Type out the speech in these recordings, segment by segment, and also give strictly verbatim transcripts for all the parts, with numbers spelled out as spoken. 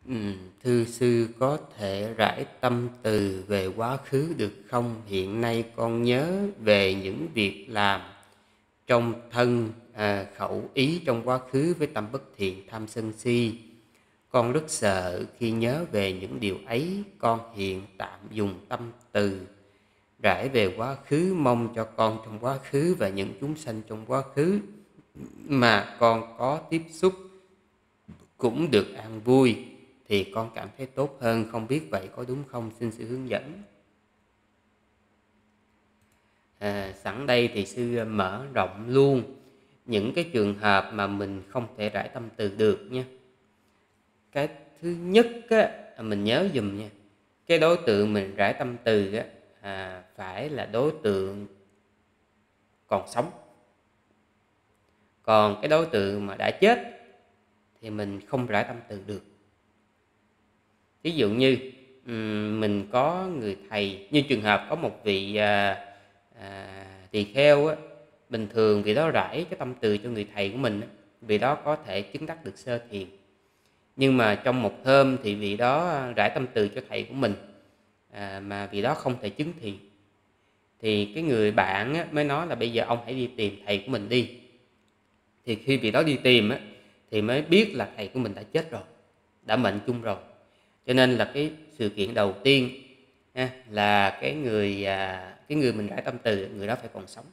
Ừm, thưa sư có thể rải tâm từ về quá khứ được không? Hiện nay con nhớ về những việc làm trong thân, à, khẩu ý trong quá khứ với tâm bất thiện, tham sân si. Con rất sợ khi nhớ về những điều ấy. Con hiện tạm dùng tâm từ rải về quá khứ, mong cho con trong quá khứ và những chúng sanh trong quá khứ mà con có tiếp xúc cũng được an vui, thì con cảm thấy tốt hơn. Không biết vậy có đúng không? Xin sự hướng dẫn. À, sẵn đây thì sư mở rộng luôn những cái trường hợp mà mình không thể rải tâm từ được nha. Cái thứ nhất á, mình nhớ dùm nha, cái đối tượng mình rải tâm từ á, à, phải là đối tượng còn sống. Còn cái đối tượng mà đã chết thì mình không rải tâm từ được. Ví dụ như mình có người thầy, như trường hợp có một vị à, à, tỳ kheo á, bình thường vị đó rải cái tâm từ cho người thầy của mình á, vị đó có thể chứng đắc được sơ thiền. Nhưng mà trong một hôm thì vị đó rải tâm từ cho thầy của mình, à, mà vị đó không thể chứng thiền. Thì cái người bạn á, mới nói là bây giờ ông hãy đi tìm thầy của mình đi. Thì khi vị đó đi tìm á, thì mới biết là thầy của mình đã chết rồi, đã mệnh chung rồi. Cho nên là cái sự kiện đầu tiên ha, là cái người à, cái người mình rải tâm từ, người đó phải còn sống.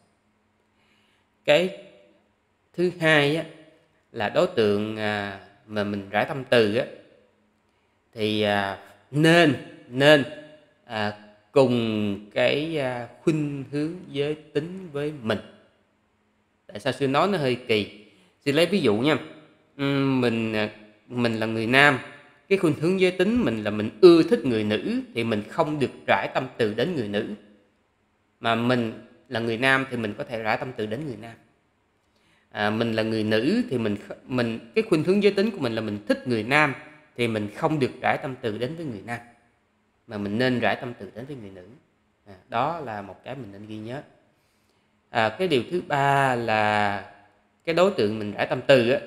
Cái thứ hai á, là đối tượng à, mà mình rải tâm từ á, thì à, nên nên à, cùng cái à, khuynh hướng giới tính với mình. Tại sao sư nói nó hơi kỳ? Sư lấy ví dụ nha. Mình mình là người nam, cái khuynh hướng giới tính mình là mình ưa thích người nữ, thì mình không được rải tâm từ đến người nữ. Mà mình là người nam thì mình có thể rải tâm từ đến người nam. À, mình là người nữ thì mình mình cái khuynh hướng giới tính của mình là mình thích người nam, thì mình không được rải tâm từ đến với người nam, mà mình nên rải tâm từ đến với người nữ. À, đó là một cái mình nên ghi nhớ. À, cái điều thứ ba là cái đối tượng mình rải tâm từ á,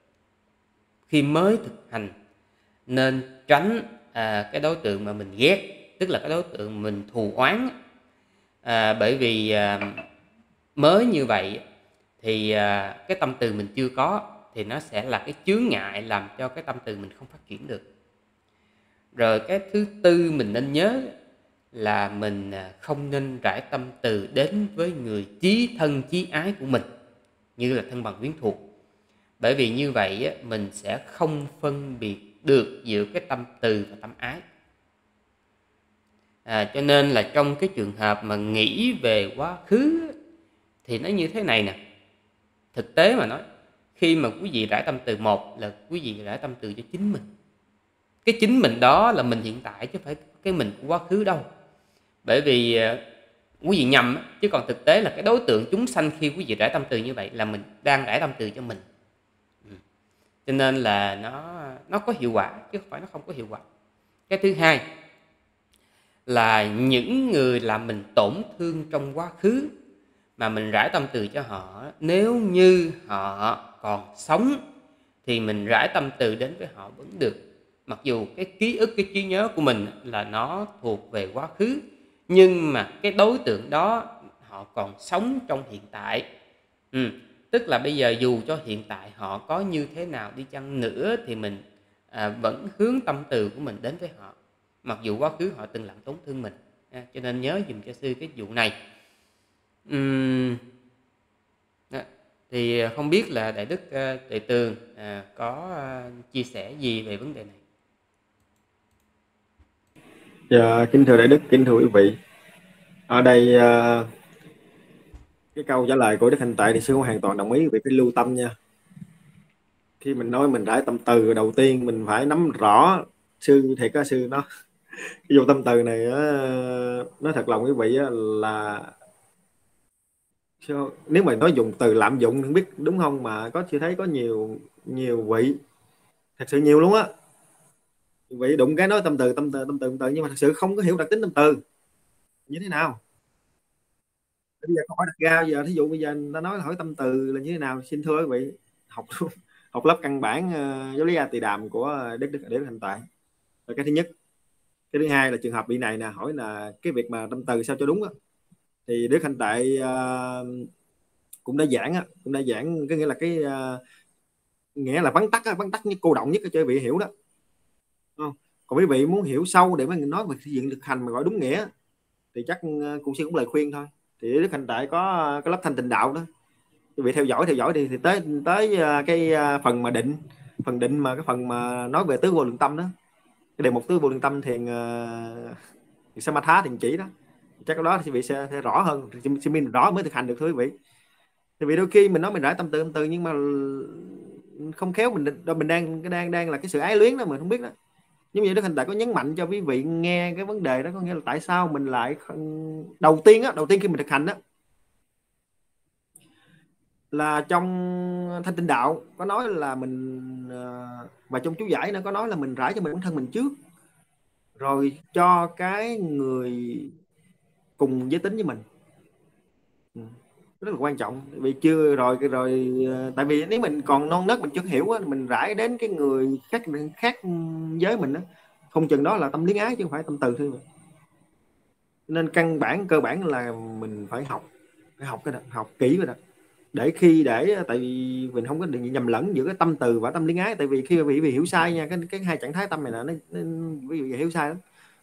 khi mới thực hành nên tránh à, cái đối tượng mà mình ghét, tức là cái đối tượng mình thù oán. À, bởi vì à, mới như vậy thì à, cái tâm từ mình chưa có, thì nó sẽ là cái chướng ngại làm cho cái tâm từ mình không phát triển được. Rồi cái thứ tư mình nên nhớ là mình không nên rải tâm từ đến với người chí thân chí ái của mình, như là thân bằng quyến thuộc. Bởi vì như vậy mình sẽ không phân biệt được giữa cái tâm từ và tâm ái. À, cho nên là trong cái trường hợp mà nghĩ về quá khứ thì nó như thế này nè. Thực tế mà nói, khi mà quý vị rải tâm từ, một là quý vị rải tâm từ cho chính mình. Cái chính mình đó là mình hiện tại, chứ không phải cái mình của quá khứ đâu. Bởi vì quý vị nhầm, chứ còn thực tế là cái đối tượng chúng sanh khi quý vị rải tâm từ như vậy là mình đang rải tâm từ cho mình. Cho nên là nó nó có hiệu quả, chứ không phải nó không có hiệu quả. Cái thứ hai là những người làm mình tổn thương trong quá khứ mà mình rải tâm từ cho họ, nếu như họ còn sống thì mình rải tâm từ đến với họ vẫn được. Mặc dù cái ký ức, cái trí nhớ của mình là nó thuộc về quá khứ, nhưng mà cái đối tượng đó họ còn sống trong hiện tại. Ừ. Tức là bây giờ dù cho hiện tại họ có như thế nào đi chăng nữa thì mình à, vẫn hướng tâm từ của mình đến với họ, mặc dù quá khứ họ từng làm tổn thương mình. À, cho nên nhớ dùm cho sư cái vụ này. Uhm, đó. Thì không biết là Đại Đức uh, Tuệ Tường uh, có uh, chia sẻ gì về vấn đề này? Dạ, kính thưa Đại Đức, kính thưa quý vị. Ở đây uh, cái câu trả lời của Đức Thanh Tệ thì sư cũng hoàn toàn đồng ý về cái lưu tâm nha. Khi mình nói mình rải tâm từ, đầu tiên mình phải nắm rõ sư thiệt á, sư nó cái vụ tâm từ này nó thật lòng quý vị là nếu mà nói dùng từ lạm dụng không biết đúng không, mà có chưa thấy có nhiều nhiều vị, thật sự nhiều luôn á, vị đụng cái nói tâm từ tâm từ tâm từ tâm từ nhưng mà thật sự không có hiểu đặc tính tâm từ như thế nào. Bây giờ câu hỏi đặt ra giờ, thí dụ bây giờ người ta nói là hỏi tâm từ là như thế nào, xin thưa quý vị, học học lớp căn bản uh, giáo lý A Tỳ Đàm của Đức Đức Đức Thanh Tệ, Rồi cái thứ nhất. Cái thứ hai là trường hợp bị này nè, hỏi là cái việc mà tâm từ sao cho đúng á, thì Đức Thanh Tệ uh, cũng đã giảng á, cũng đã giảng cái nghĩa là cái uh, nghĩa là vắn tắt á, vắn tắt nhất, cô động nhất cho quý vị hiểu đó. Không? Còn quý vị muốn hiểu sâu để mà nói về diện thực hành mà gọi đúng nghĩa thì chắc uh, cũng sẽ cũng lời khuyên thôi. Thì Đức Thanh Tệ có cái lớp thanh tịnh đạo đó, quý vị theo dõi theo dõi đi, thì tới tới uh, cái uh, phần mà định, phần định mà cái phần mà nói về tứ vô lượng tâm đó, cái đề mục tứ vô lượng tâm thiền uh, Samatha thiền chỉ đó, chắc cái đó thì vị sẽ, sẽ rõ hơn, thì mình rõ mới thực hành được thôi quý vị. Thì vì đôi khi mình nói mình rải tâm từ tâm từ nhưng mà không khéo mình mình đang đang đang là cái sự ái luyến đó mình không biết đó. Giống như Đức Hình Tại có nhấn mạnh cho quý vị nghe cái vấn đề đó, có nghĩa là tại sao mình lại đầu tiên á, đầu tiên khi mình thực hành á, là trong Thanh Tịnh Đạo có nói là mình, và trong chú giải nó có nói là mình rải cho mình bản thân mình trước, rồi cho cái người cùng giới tính với mình. Ừ. Rất là quan trọng, vì chưa rồi rồi tại vì nếu mình còn non nớt mình chưa hiểu á, mình rải đến cái người khác khác giới mình á, không chừng đó là tâm lý ái chứ không phải tâm từ thôi. Nên căn bản cơ bản là mình phải học, phải học cái đó, học kỹ rồi đó, để khi để tại vì mình không có đừng nhầm lẫn giữa cái tâm từ và tâm lý ái. Tại vì khi bị, bị hiểu sai nha, cái cái hai trạng thái tâm này là nó, nó ví dụ hiểu sai lắm.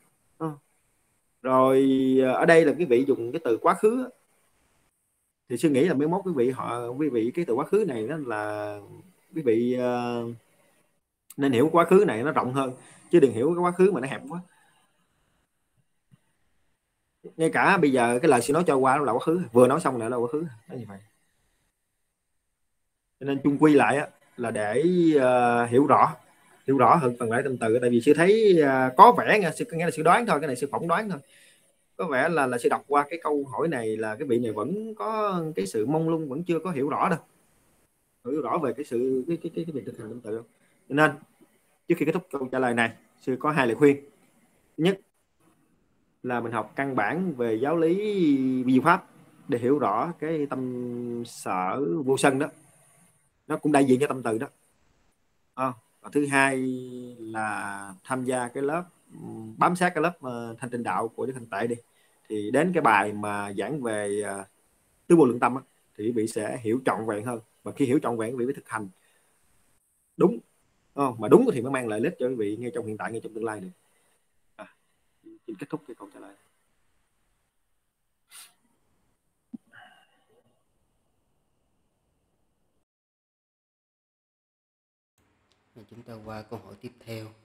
Rồi ở đây là cái vị dùng cái từ quá khứ, thì suy nghĩ là mấy mốt quý vị họ quý vị cái từ quá khứ này đó là quý vị uh, nên hiểu quá khứ này nó rộng hơn, chứ đừng hiểu cái quá khứ mà nó hẹp quá. Ngay cả bây giờ cái lời xin nói cho qua nó là quá khứ, vừa nói xong lại là quá khứ, nó như vậy. Cho nên chung quy lại á, là để uh, hiểu rõ hiểu rõ hơn phần lại tâm từ. Tại vì sư thấy uh, có vẻ nghe sư nghe là sư đoán thôi, cái này sư phỏng đoán thôi, có vẻ là là sư đọc qua cái câu hỏi này là cái vị này vẫn có cái sự mông lung, vẫn chưa có hiểu rõ đâu, hiểu rõ về cái sự cái cái cái, cái việc thực hành tâm từ. Cho nên trước khi kết thúc câu trả lời này, sư có hai lời khuyên. Thứ nhất là mình học căn bản về giáo lý vi diệu pháp để hiểu rõ cái tâm sở vô sân đó, nó cũng đại diện cho tâm từ đó. À, và thứ hai là tham gia cái lớp, bám sát cái lớp uh, thanh tịnh đạo của Đức Thanh Tệ đi, thì đến cái bài mà giảng về uh, tứ vô lượng tâm á, thì quý vị sẽ hiểu trọn vẹn hơn, và khi hiểu trọn vẹn quý vị mới thực hành đúng. Oh, mà đúng thì mới mang lại lợi ích cho quý vị ngay trong hiện tại, ngay trong tương lai được. À, xin kết thúc cái câu trả lời. Chúng ta qua câu hỏi tiếp theo.